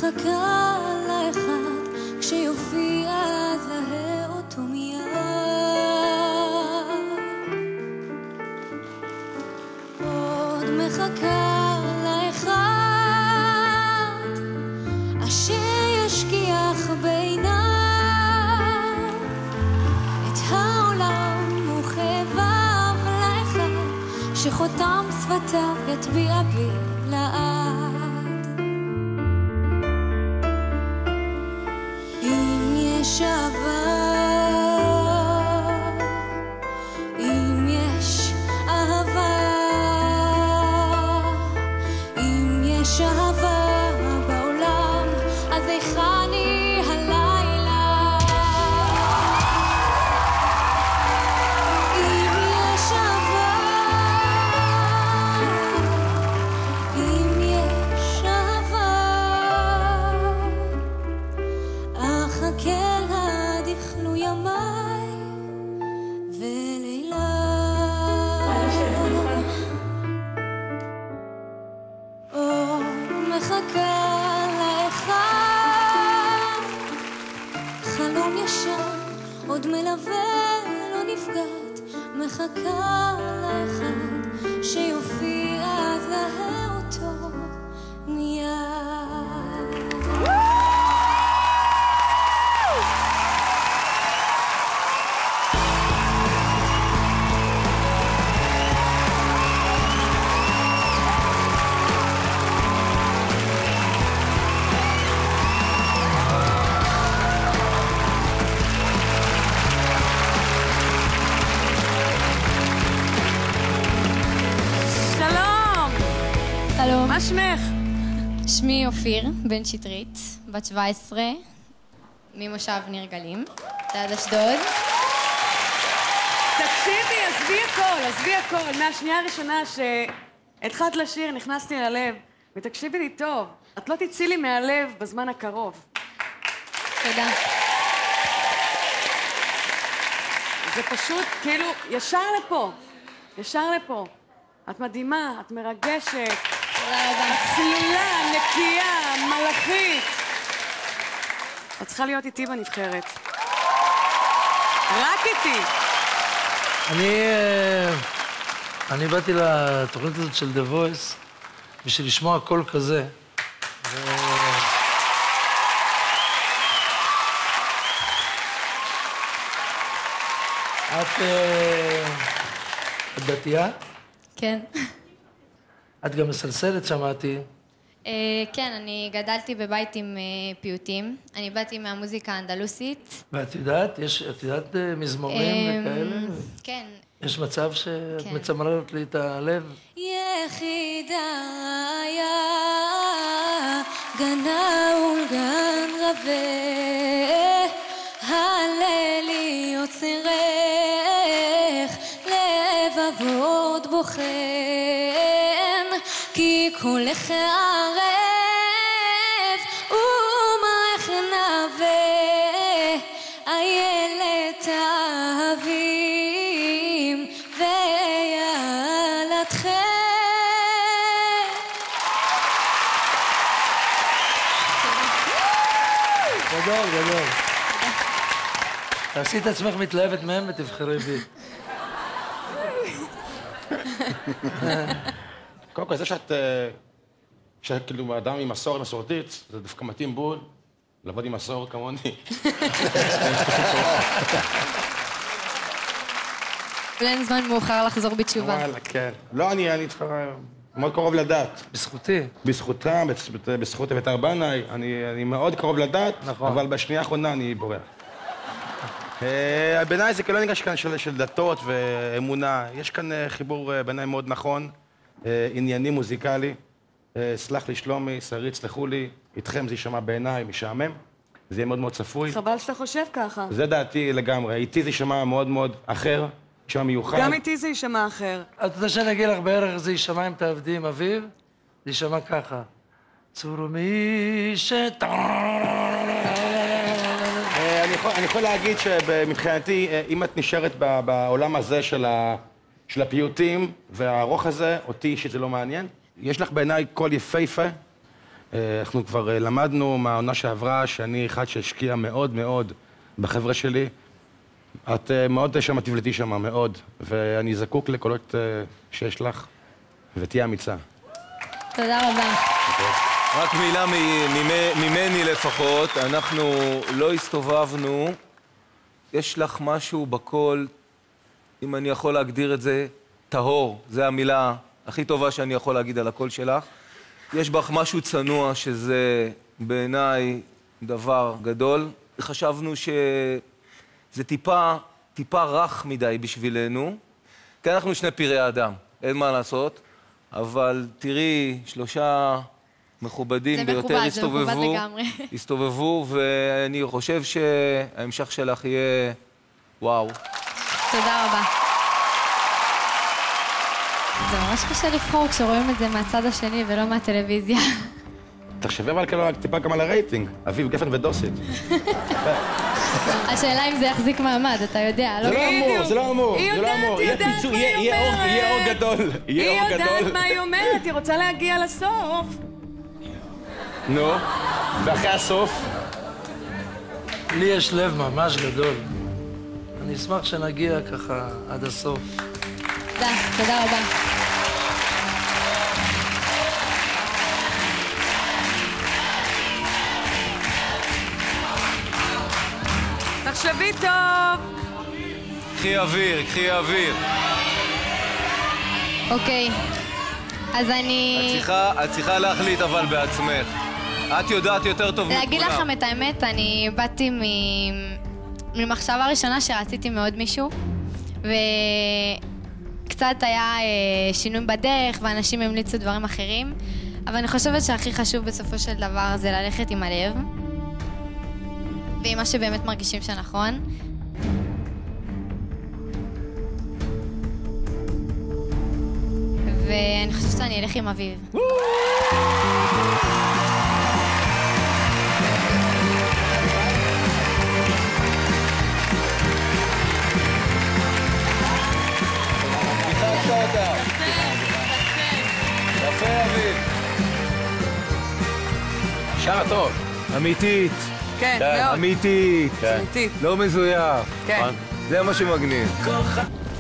מחכה לאחד, כשיופיע זהה אותו מיד. עוד מחכה לאחד, אשר ישכיח בעיניו את העולם וכאביו, לאחד שחותם שפתיו יטביע בי לעד. אם יש אהבה, אם יש אהבה, אם יש אהבה בעולם, אז היכני הלילה. אם יש אהבה, אם יש אהבה, אחכה לה עד יכלו ימיי ולילה. מחכה לאחד, חלום ישן עוד מלווה לא נפגעת. מחכה לאחד שיופיע זהה אותו מיד. שלום. מה שמך? שמי אופיר בן שטרית, בת 17, ממושב ניר גלים, ליד אשדוד. תקשיבי, עזבי הכל. מהשנייה הראשונה שהתחלת לשיר נכנסתי ללב, ותקשיבי לי טוב, את לא תצאי לי מהלב בזמן הקרוב. תודה. זה פשוט כאילו ישר לפה. את מדהימה, את מרגשת. תודה רבה. את צלולה, נקייה, מלאכית. את צריכה להיות איתי בנבחרת. רק איתי. אני באתי לתוכנית הזאת של The Voice בשביל לשמוע קול כזה. את דתייה? כן. את גם מסלסלת, שמעתי. כן, אני גדלתי בבית עם פיוטים. אני באתי מהמוזיקה האנדלוסית. ואת יודעת? את יודעת מזמורים וכאלה? כן. יש מצב שאת מצמררת לי את הלב? יחידה היה גנה ולגן רבה, הלילי יוצרך לבבות בוחן, כי כולך ערב ומערך נווה, איילת האבים וילדכם. גדול. תעשי את עצמך מתלהבת מהם ותבחרי בי. קודם כל, זה שאת כאילו אדם עם מסורת מסורתית, זה דווקא מתאים בול לעבוד עם מסורת כמוני. אין זמן מאוחר לחזור בתשובה. וואלה, כן. לא, אני מאוד קרוב לדת. בזכותי. בזכותה, בזכות אביתר בנאי, אני מאוד קרוב לדת, נכון. אבל בשנייה האחרונה אני בורח. בעיניי זה כאילו ניגש כאן של דתות ואמונה. יש כאן חיבור בעיניי מאוד נכון, ענייני מוזיקלי. סלח לי שלומי, שרית, סלחו לי, איתכם זה יישמע בעיניי משעמם, זה יהיה מאוד מאוד צפוי. חבל שאתה חושב ככה. זה דעתי לגמרי, איתי זה יישמע מאוד מאוד אחר, יישמע מיוחד. גם איתי זה יישמע אחר. את רוצה שאני אגיד לך בערך זה יישמע אם תעבדי עם אביב? זה יישמע ככה. צורמי אני יכול להגיד שמבחינתי, אם את נשארת בעולם הזה של הפיוטים והארוך הזה, אותי אישית זה לא מעניין. יש לך בעיניי קול יפהפה, אנחנו כבר למדנו מהעונה שעברה שאני אחד שהשקיע מאוד מאוד בחבר'ה שלי. את מאוד שם תבלטי שם, מאוד, ואני זקוק לקולות שיש לך, ותהיה אמיצה. תודה רבה. רק מילה ממני לפחות, אנחנו לא הסתובבנו, יש לך משהו בקול, אם אני יכול להגדיר את זה, טהור, זו המילה הכי טובה שאני יכול להגיד על הקול שלך. יש בך משהו צנוע שזה בעיניי דבר גדול. חשבנו שזה טיפה רך מדי בשבילנו, כי אנחנו שני פראי אדם, אין מה לעשות, אבל תראי, 3 מכובדים ביותר הסתובבו, ואני חושב שההמשך שלך יהיה וואו. תודה רבה. זה ממש קשה לבחור כשרואים את זה מהצד השני ולא מהטלוויזיה. תחשבי אבל טיפה גם על הרייטינג, אביב גפן ודוסית. השאלה אם זה יחזיק מעמד, אתה יודע, לא? זה לא אמור. היא יודעת מה היא אומרת. יהיה אור גדול. היא יודעת מה היא אומרת, היא רוצה להגיע לסוף. נו, ואחרי הסוף? לי יש לב ממש גדול. אני אשמח שנגיע ככה עד הסוף. תודה רבה. תחשבי טוב. קחי אוויר, קחי אוויר. אוקיי, אז אני... את צריכה להחליט אבל בעצמך. את יודעת יותר טוב מכולם. להגיד לכם את האמת, אני באתי ממחשבה ראשונה שרציתי מאוד מישהו, וקצת היה שינוי בדרך, ואנשים המליצו דברים אחרים, אבל אני חושבת שהכי חשוב בסופו של דבר זה ללכת עם הלב, ועם מה שבאמת מרגישים שנכון. ואני חושבת שאני אלך עם אביב. חיחקת אותה. יפה אביב. שרה טוב. אמיתית. כן, מאוד. אמיתית. אמיתית. לא מזויף. כן. זה מה שמגניב.